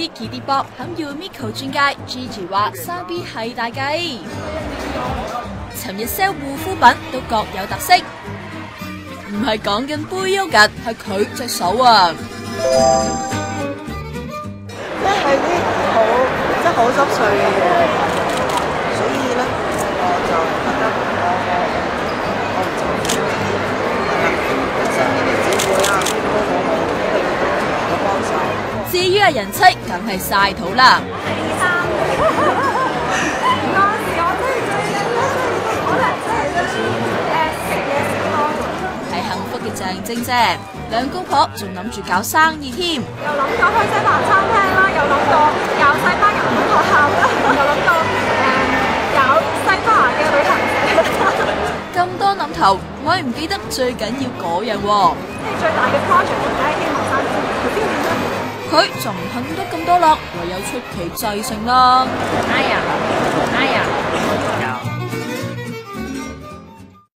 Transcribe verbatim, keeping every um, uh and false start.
Kitty Bob 響 Umiko 專街 Gigi 話三 B 係大計。尋日 sell 護膚品都各有特色，唔係講緊杯優格，係佢隻手啊！ 即係啲好即係好濕碎嘅嘢，所以咧我就覺得我我我唔中意。係啦，本身呢啲姊妹啊都好好，一定都好幫手。 至於阿人妻，梗係晒肚啦。係幸福嘅象徵啫，兩公婆仲諗住搞生意添。 又諗到開西班牙餐廳啦，又諗到搞西班牙文學校啦，又諗到誒搞西班牙嘅旅行社。 咁多諗頭，咪唔記得最緊要嗰樣喎。 即係最大嘅 project，我梗係希望生意。 佢就唔肯得咁多啦，唯有出奇制勝啦。 哎呀！